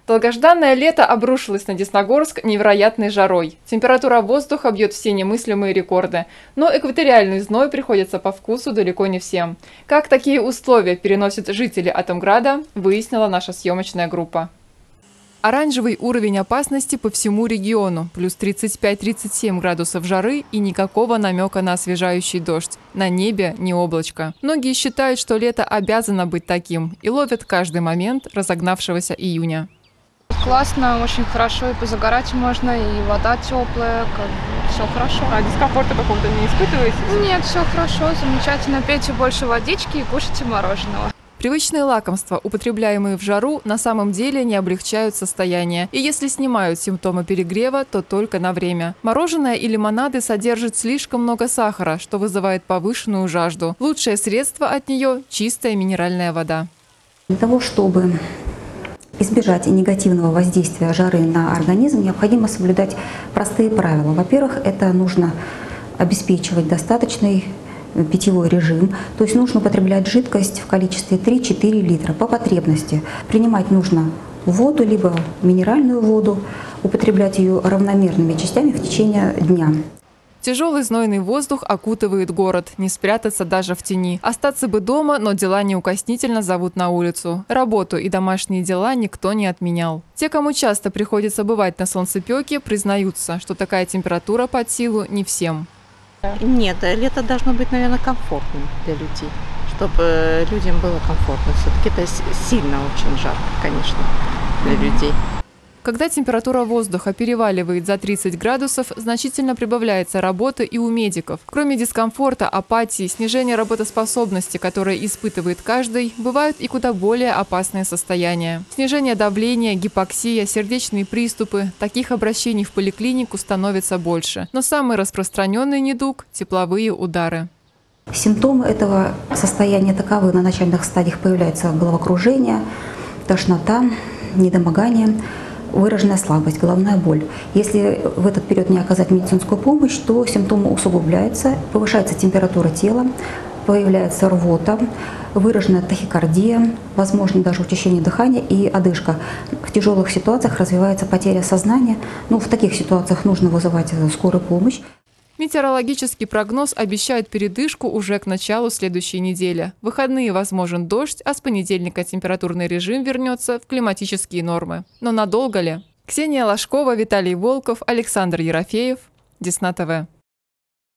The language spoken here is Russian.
Долгожданное лето обрушилось на Десногорск невероятной жарой. Температура воздуха бьет все немыслимые рекорды. Но экваториальный зной приходится по вкусу далеко не всем. Как такие условия переносят жители Атомграда, выяснила наша съемочная группа. Оранжевый уровень опасности по всему региону. Плюс 35-37 градусов жары и никакого намека на освежающий дождь. На небе не облачко. Многие считают, что лето обязано быть таким и ловят каждый момент разогнавшегося июня. Классно, очень хорошо, и позагорать можно, и вода теплая, все хорошо. А дискомфорта какого-то не испытываете? Нет, все хорошо, замечательно. Пейте больше водички и кушайте мороженого. Привычные лакомства, употребляемые в жару, на самом деле не облегчают состояние. И если снимают симптомы перегрева, то только на время. Мороженое и лимонады содержат слишком много сахара, что вызывает повышенную жажду. Лучшее средство от нее – чистая минеральная вода. Для того, чтобы избежать негативного воздействия жары на организм, необходимо соблюдать простые правила. Во-первых, это нужно обеспечивать достаточный питьевой режим, то есть нужно употреблять жидкость в количестве 3-4 литра по потребности. Принимать нужно воду, либо минеральную воду, употреблять ее равномерными частями в течение дня. Тяжелый знойный воздух окутывает город, не спрятаться даже в тени. Остаться бы дома, но дела неукоснительно зовут на улицу. Работу и домашние дела никто не отменял. Те, кому часто приходится бывать на солнцепёке, признаются, что такая температура под силу не всем. Нет, лето должно быть, наверное, комфортным для людей, чтобы людям было комфортно. Все-таки это сильно очень жарко, конечно, для людей. Когда температура воздуха переваливает за 30 градусов, значительно прибавляется работы и у медиков. Кроме дискомфорта, апатии, снижения работоспособности, которое испытывает каждый, бывают и куда более опасные состояния. Снижение давления, гипоксия, сердечные приступы. Таких обращений в поликлинику становится больше. Но самый распространенный недуг – тепловые удары. Симптомы этого состояния таковы. На начальных стадиях появляется головокружение, тошнота, недомогание, выраженная слабость, головная боль. Если в этот период не оказать медицинскую помощь, то симптомы усугубляются, повышается температура тела, появляется рвота, выраженная тахикардия, возможно даже учащение дыхания и одышка. В тяжелых ситуациях развивается потеря сознания. В таких ситуациях нужно вызывать скорую помощь. Метеорологический прогноз обещает передышку уже к началу следующей недели. В выходные возможен дождь, а с понедельника температурный режим вернется в климатические нормы. Но надолго ли? Ксения Ложкова, Виталий Волков, Александр Ерофеев, Десна ТВ.